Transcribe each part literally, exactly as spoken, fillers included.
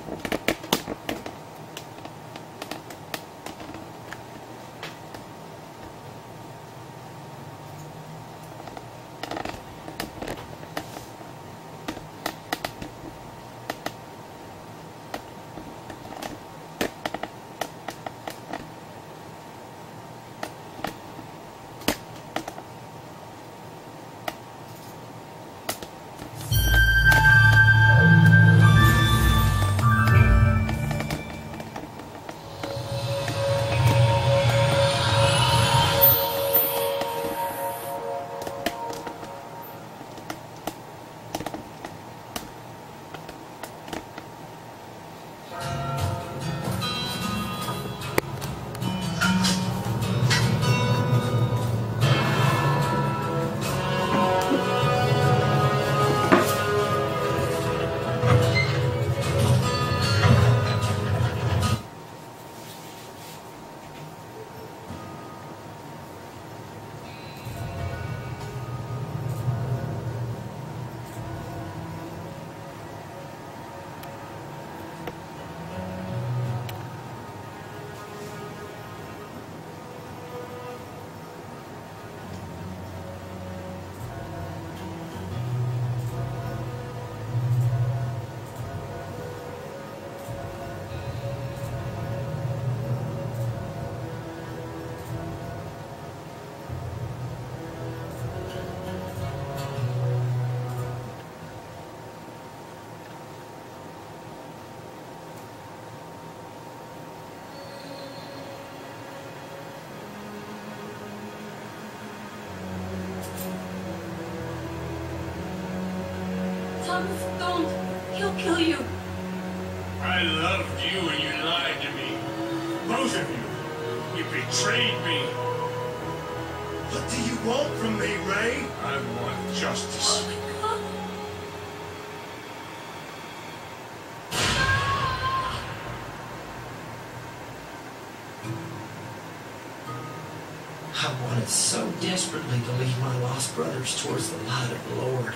Thomas, don't. He'll kill you. I loved you and you lied to me. Both of you. You betrayed me. What do you want from me, Ray? I want justice. Oh my God. I wanted so desperately to lead my lost brothers towards the light of the Lord.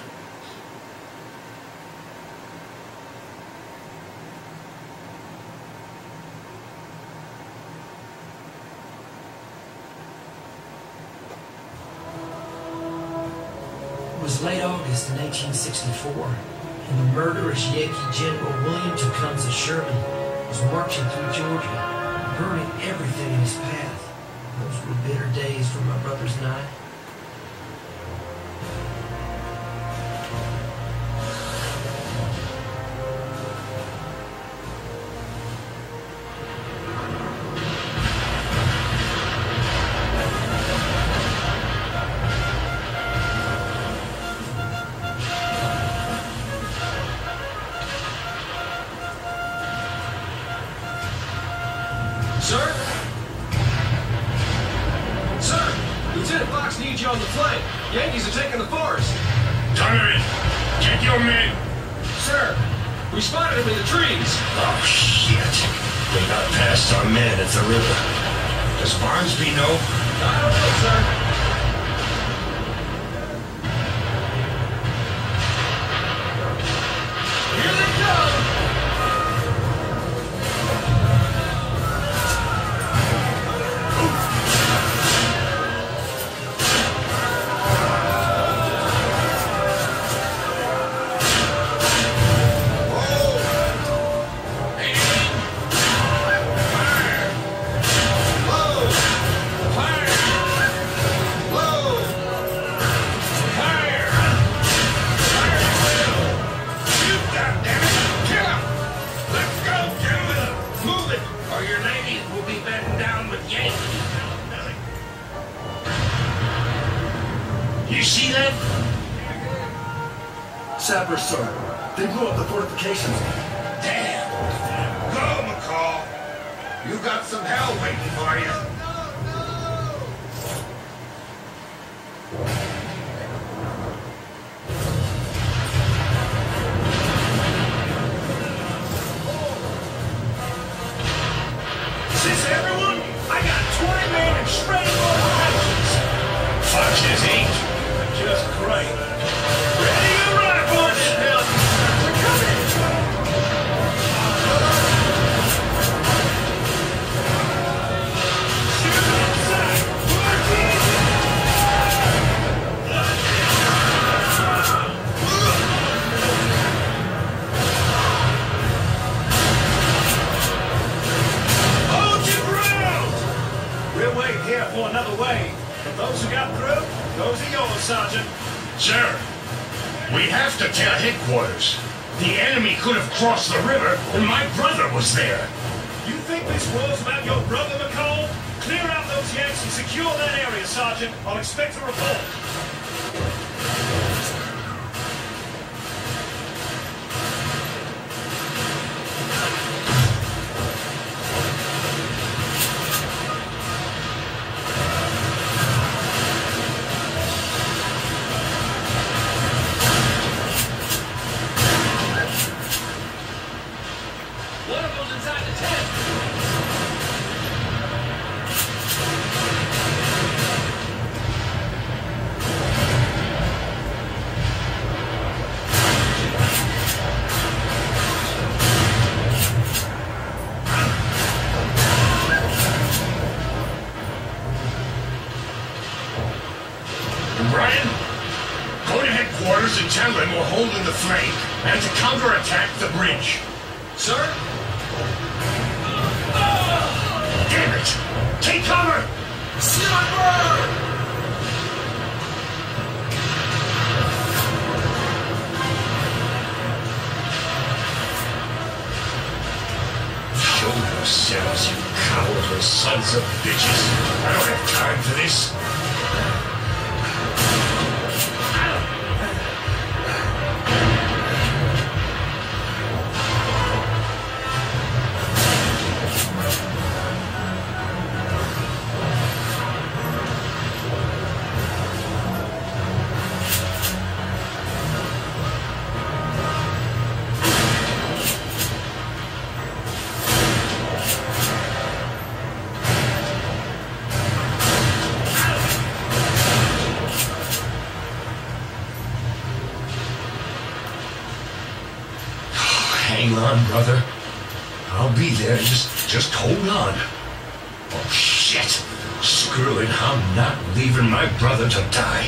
It was late August in eighteen sixty-four, and the murderous Yankee General William Tecumseh Sherman was marching through Georgia, burning everything in his path. Those were bitter days for my brothers and I. Sir? Sir! Lieutenant Fox needs you on the flank. Yankees are taking the forest. Donovan, get your men. Sir, we spotted him in the trees. Oh, shit. They got past our men at the river. Does Barnsby know? I don't know, sir. Here they come! You see that? Sappers, sir. They blew up the fortifications. Damn! Go, McCall! You got some hell waiting for you. Is this everyone? I got twenty men and straight operations. Foxes ain't. Just great. Ready to rifle it, Bill. We're coming. those who got through, those are yours, Sergeant. Sir, we have to tell headquarters. The enemy could have crossed the river, and my brother was there. You think this war's about your brother, McCall? Clear out those Yanks and secure that area, Sergeant. I'll expect a report. One of those inside the tent. Brian, go to headquarters and tell them we're holding the flank and to counterattack the bridge. Sir? Damn it! Take cover! Sniper! Show yourselves, you cowardly sons of bitches. I don't have time for this. Hang on, brother. I'll be there. Just, just hold on. Oh, shit. Screw it. I'm not leaving my brother to die.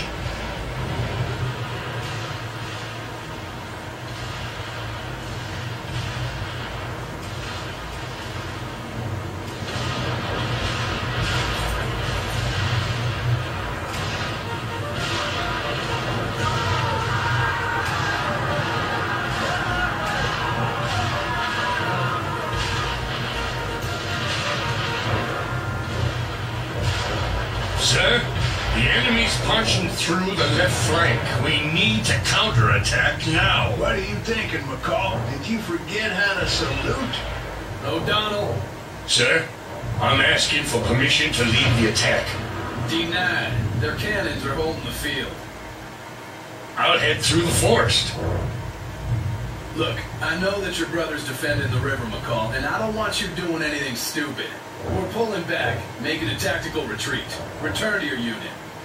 Sir, the enemy's punching through the left flank. We need to counterattack now. What are you thinking, McCall? Did you forget how to salute? O'Donnell, Sir, I'm asking for permission to lead the attack. denied. Their cannons are holding the field. I'll head through the forest. Look, I know that your brother's defending the river, McCall, and I don't want you doing anything stupid. We're pulling back, making a tactical retreat. Return to your unit.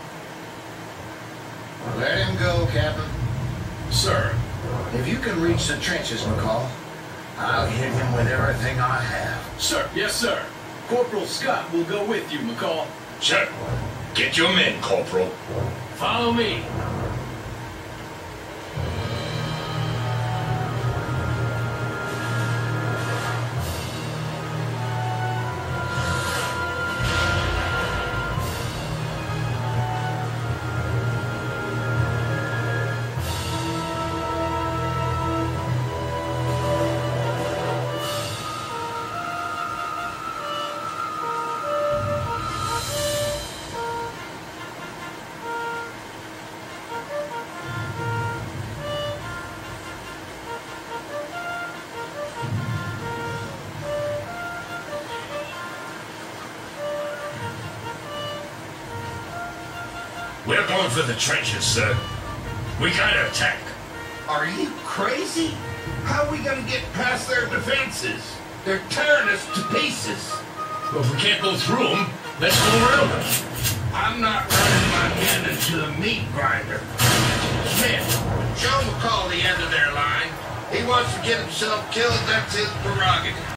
Let him go, Captain. Sir, If you can reach the trenches, McCall, I'll hit him with everything I have. sir, yes, sir. Corporal Scott will go with you, McCall. Sir, get your men, Corporal. Follow me. We're going for the trenches, sir. We gotta attack. Are you crazy? How are we gonna get past their defenses? They're tearing us to pieces. Well, if we can't go through them, let's go around them. I'm not running my men into a meat grinder. Smith, show McCall the end of their line. He wants to get himself killed, that's his prerogative.